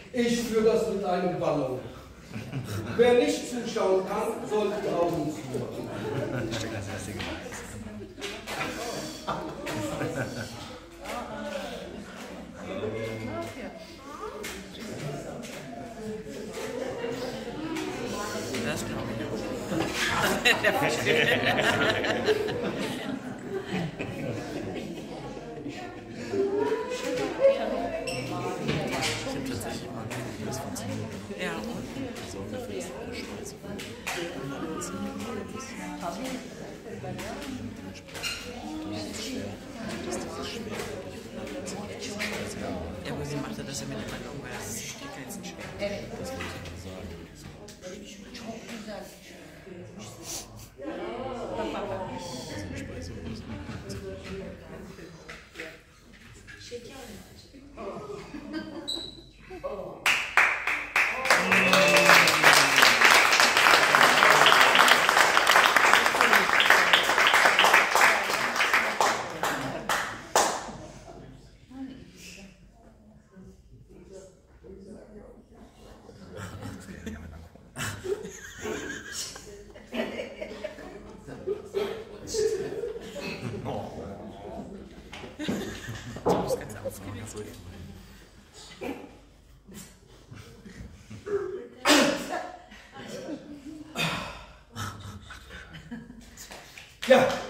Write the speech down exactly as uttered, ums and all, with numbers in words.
Ich führe das mit einem Ballon. Wer nicht zuschauen kann, sollte die Augen zumachen. Das glaube ich. Der versteht. Ja. So ungefähr ist eine Schweiz. Ja, aber sie machte das ja mit dem Ballon, weil das ist jetzt schwer. Das muss ich sagen. Ja.